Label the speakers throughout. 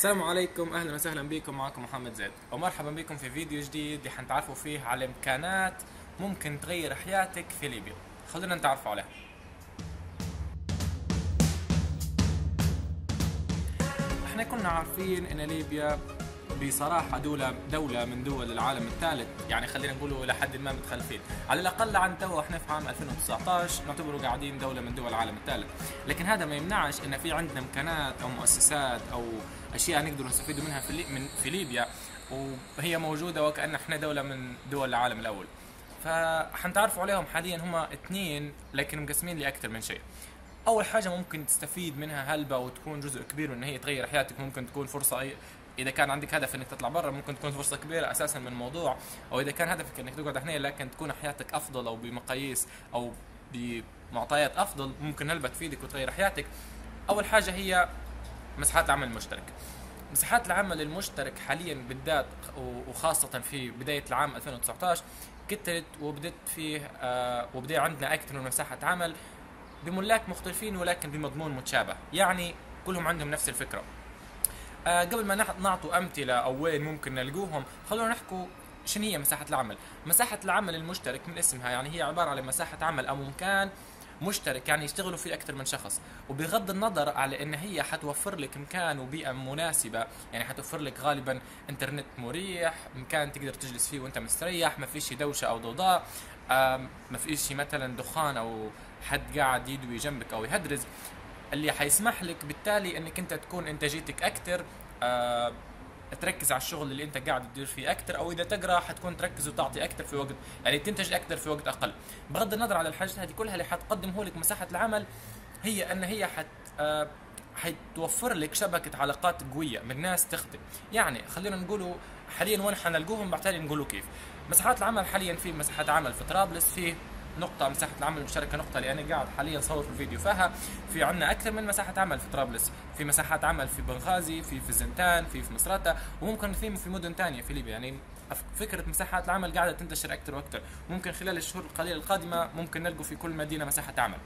Speaker 1: السلام عليكم، اهلا وسهلا بكم. معكم محمد زيد ومرحبا بكم في فيديو جديد حنتعرفوا فيه على امكانات ممكن تغير حياتك في ليبيا. خلونا نتعرفوا عليها. احنا كنا عارفين ان ليبيا بصراحة دولة من دول العالم الثالث، يعني خلينا نقولوا إلى حد ما متخلفين، على الأقل عن تو احنا في عام 2019 نعتبره قاعدين دولة من دول العالم الثالث، لكن هذا ما يمنعش إن في عندنا إمكانات أو مؤسسات أو أشياء نقدر نستفيد منها في ليبيا، وهي موجودة وكأن احنا دولة من دول العالم الأول. فحنتعرفوا عليهم حاليا هما اثنين، لكن مقسمين لأكثر من شيء. اول حاجه ممكن تستفيد منها هلبة وتكون جزء كبير وان هي تغير حياتك، ممكن تكون فرصه اذا كان عندك هدف انك تطلع برا ممكن تكون فرصه كبيره اساسا من الموضوع، او اذا كان هدفك انك تقعد هنا لكن تكون حياتك افضل او بمقاييس او بمعطيات افضل، ممكن هلبة تفيدك وتغير حياتك. اول حاجه هي مساحات العمل المشترك. مساحات العمل المشترك حاليا بالذات وخاصه في بدايه العام 2019 كترت وبدت فيه وبدا عندنا اكثر من مساحه عمل بملاك مختلفين ولكن بمضمون متشابه، يعني كلهم عندهم نفس الفكرة. قبل ما نعطوا أمثلة أو وين ممكن نلقوهم، خلونا نحكوا شنو هي مساحة العمل. مساحة العمل المشترك من اسمها يعني هي عبارة عن مساحة عمل أو مكان مشترك، يعني يشتغلوا فيه أكثر من شخص، وبغض النظر على إن هي حتوفر لك مكان وبيئة مناسبة، يعني حتوفر لك غالبا إنترنت مريح، مكان تقدر تجلس فيه وأنت مستريح، ما فيش دوشة أو ضوضاء، ما فيش مثلا دخان أو حد قاعد يدوي جنبك أو يهدرز، اللي حيسمح لك بالتالي إنك أنت تكون إنتاجيتك أكثر، تركز على الشغل اللي انت قاعد تدير فيه اكثر، او اذا تقرا حتكون تركز وتعطي اكثر في وقت، يعني تنتج اكثر في وقت اقل. بغض النظر على الحاجات هذه كلها اللي حتقدمه لك مساحه العمل هي ان هي حتوفر لك شبكه علاقات قويه من ناس تخدم. يعني خلينا نقولوا حاليا وين حنلقوهم بعدين نقولوا كيف. مساحات العمل حاليا في مساحات عمل في طرابلس، في نقطة مساحة العمل المشتركة، نقطة اللي أنا قاعد حاليا صور في الفيديو فيها. في عنا أكثر من مساحة عمل في طرابلس، في مساحات عمل في بنغازي، في الزنتان، في مصراتة، وممكن في مدن ثانية في ليبيا. يعني فكرة مساحات العمل قاعدة تنتشر أكثر وأكثر، ممكن خلال الشهور القليلة القادمة ممكن نلقوا في كل مدينة مساحة عمل.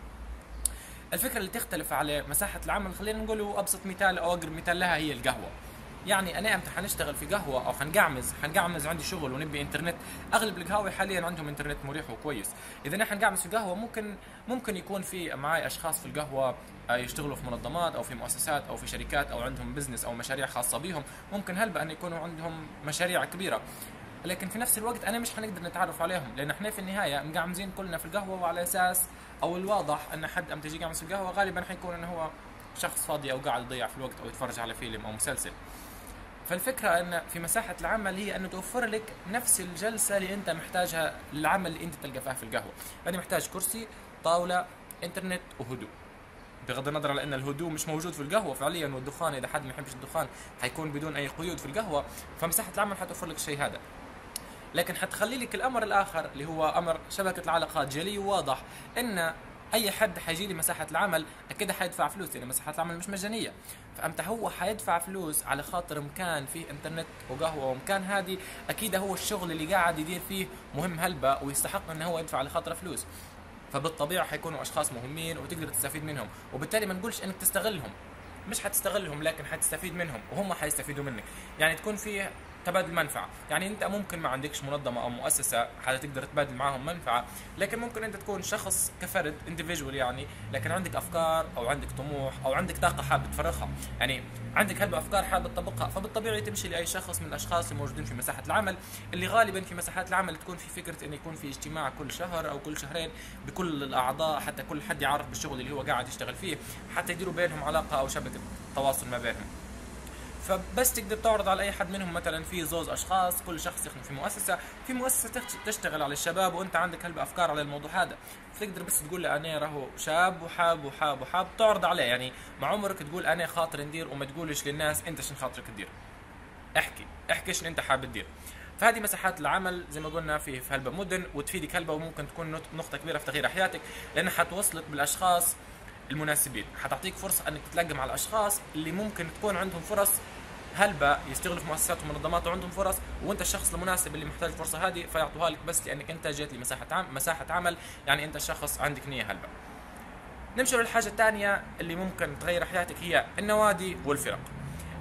Speaker 1: الفكرة اللي تختلف على مساحة العمل خلينا نقولوا أبسط مثال أو أقرب مثال لها هي القهوة. يعني انا امتى حنشتغل في قهوه او حنقعمز عندي شغل ونبي انترنت، اغلب القهاوي حاليا عندهم انترنت مريح وكويس. اذا نحن نقعمز في قهوه ممكن يكون في معي اشخاص في القهوه يشتغلوا في منظمات او في مؤسسات او في شركات او عندهم بزنس او مشاريع خاصه بهم، ممكن هلبا ان يكونوا عندهم مشاريع كبيره، لكن في نفس الوقت انا مش حنقدر نتعرف عليهم لان احنا في النهايه مقعمزين كلنا في القهوه، وعلى اساس او الواضح ان حد امتى يجي يقعمز في القهوه غالبا حيكون انه هو شخص فاضي او قاعد يضيع في الوقت او يتفرج على فيلم او مسلسل. فالفكرة أن في مساحة العمل هي أنه توفر لك نفس الجلسة اللي أنت محتاجها للعمل اللي أنت تلقى فيها في القهوة. أنا محتاج كرسي، طاولة، إنترنت وهدوء. بغض النظر على أن الهدوء مش موجود في القهوة فعليا، والدخان إذا حد ما يحبش الدخان حيكون بدون أي قيود في القهوة، فمساحة العمل حتوفر لك الشيء هذا. لكن حتخلي لك الأمر الآخر اللي هو أمر شبكة العلاقات جلي وواضح، أن اي حد حيجي لي مساحه العمل اكيد حيدفع فلوس، لان مساحه العمل مش مجانيه. فامتى هو حيدفع فلوس على خاطر مكان فيه انترنت وقهوه ومكان هادي، اكيد هو الشغل اللي قاعد يدير فيه مهم هلبة ويستحق انه هو يدفع على خاطر فلوس، فبالطبيعه حيكونوا اشخاص مهمين وتقدر تستفيد منهم، وبالتالي ما نقولش انك تستغلهم، مش حتستغلهم لكن حتستفيد منهم وهم حيستفيدوا منك. يعني تكون فيه تبادل منفعه، يعني انت ممكن ما عندكش منظمه او مؤسسه حتى تقدر تبادل معاهم منفعه، لكن ممكن انت تكون شخص كفرد individual، يعني لكن عندك افكار او عندك طموح او عندك طاقه حابب تفرغها، يعني عندك هلبة افكار حابب تطبقها، فبالطبيعي تمشي لاي شخص من الاشخاص الموجودين في مساحه العمل، اللي غالبا في مساحات العمل تكون في فكره انه يكون في اجتماع كل شهر او كل شهرين بكل الاعضاء، حتى كل حد يعرف بالشغل اللي هو قاعد يشتغل فيه، حتى يديروا بينهم علاقه او شبكه تواصل ما بينهم. فبس تقدر تعرض على اي حد منهم، مثلا في زوز اشخاص كل شخص يخدم في مؤسسه تشتغل على الشباب وانت عندك هلبة افكار على الموضوع هذا، فتقدر بس تقول له انا راهو شاب وحاب تعرض عليه، يعني مع عمرك تقول انا خاطر ندير، وما تقولش للناس انت شن خاطرك تدير، احكي شن انت حابب تدير. فهذه مساحات العمل زي ما قلنا في هلبة مدن، وتفيدك هلبة وممكن تكون نقطه كبيره في تغيير حياتك، لانها حتوصلك بالاشخاص المناسبين، حتعطيك فرصه انك تتلاقى مع الاشخاص اللي ممكن تكون عندهم فرص هلبة يشتغلوا في مؤسسات ومنظمات وعندهم فرص، وانت الشخص المناسب اللي محتاج الفرصه هذه فيعطوها لك بس لانك انت جيت مساحه عمل، يعني انت شخص عندك نيه هلبة. نمشي للحاجه الثانيه اللي ممكن تغير حياتك، هي النوادي والفرق.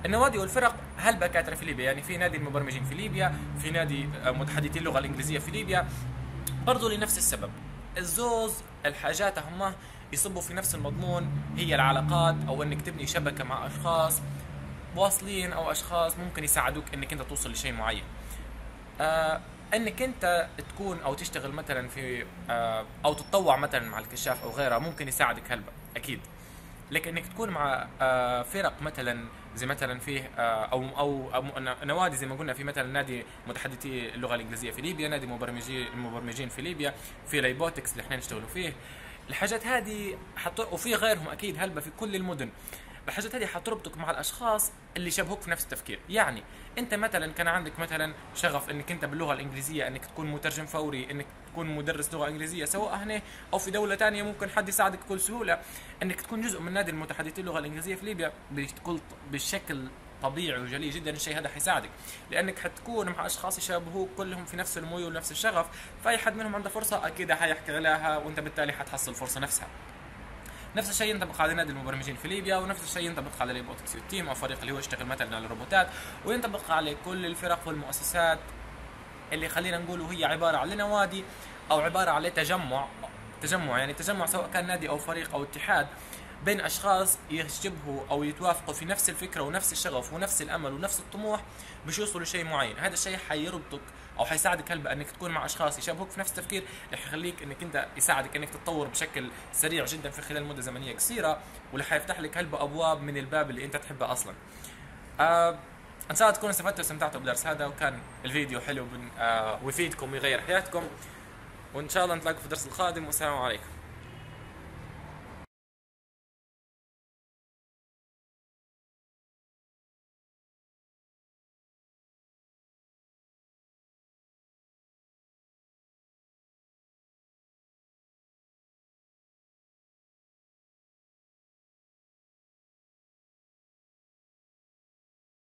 Speaker 1: النوادي والفرق هلبة كاترة في ليبيا، يعني في نادي المبرمجين في ليبيا، في نادي متحدثي اللغة الإنجليزية في ليبيا، برضو لنفس السبب. الزوز الحاجات هم يصبوا في نفس المضمون، هي العلاقات او انك تبني شبكة مع اشخاص واصلين او اشخاص ممكن يساعدوك انك انت توصل لشيء معين. انك انت تكون او تشتغل مثلا في او تتطوع مثلا مع الكشاف او غيرها ممكن يساعدك هلبة اكيد، لكن انك تكون مع فرق مثلا زي مثلا فيه أو نوادي زي ما قلنا، في مثلا نادي متحدثي اللغه الانجليزيه في ليبيا، نادي المبرمجين في ليبيا، في لايبوتكس اللي احنا نشتغلوا فيه. الحاجات هذه وفي غيرهم اكيد هلبة في كل المدن. الحاجات هذه حتربطك مع الاشخاص اللي شبهوك في نفس التفكير. يعني انت مثلا كان عندك مثلا شغف انك انت باللغه الانجليزيه انك تكون مترجم فوري، انك تكون مدرس لغه انجليزيه سواء هنا او في دوله ثانيه، ممكن حد يساعدك بكل سهوله انك تكون جزء من نادي المتحدثين اللغه الانجليزيه في ليبيا بشكل طبيعي وجلي جدا. الشيء هذا حيساعدك لانك حتكون مع اشخاص يشابهوك كلهم في نفس الميول ونفس الشغف، فاي حد منهم عنده فرصه اكيد حيحكي عليها وانت بالتالي حتحصل الفرصه نفسها. نفس الشيء ينطبق على نادي المبرمجين في ليبيا، ونفس الشيء ينطبق على روبوتكس تيم او فريق اللي هو يشتغل مثلا على الروبوتات، وينطبق على كل الفرق والمؤسسات اللي خلينا نقول هي عباره عن نوادي او عباره عن تجمع يعني تجمع سواء كان نادي او فريق او اتحاد بين اشخاص يشبهوا او يتوافقوا في نفس الفكره ونفس الشغف ونفس الامل ونفس الطموح باش يوصلوا لشيء معين. هذا الشيء حيربطك او حيساعدك هلبة انك تكون مع اشخاص يشابهوك في نفس التفكير، رح يخليك انك انت يساعدك انك تتطور بشكل سريع جدا في خلال مده زمنيه قصيره، واللي حيفتح لك هلبة ابواب من الباب اللي انت تحبه اصلا. ان شاء الله تكونوا استفدتوا واستمتعتوا بالدرس هذا، وكان الفيديو حلو ويفيدكم ويغير حياتكم، وان شاء الله نتلاقوا في الدرس القادم، والسلام عليكم.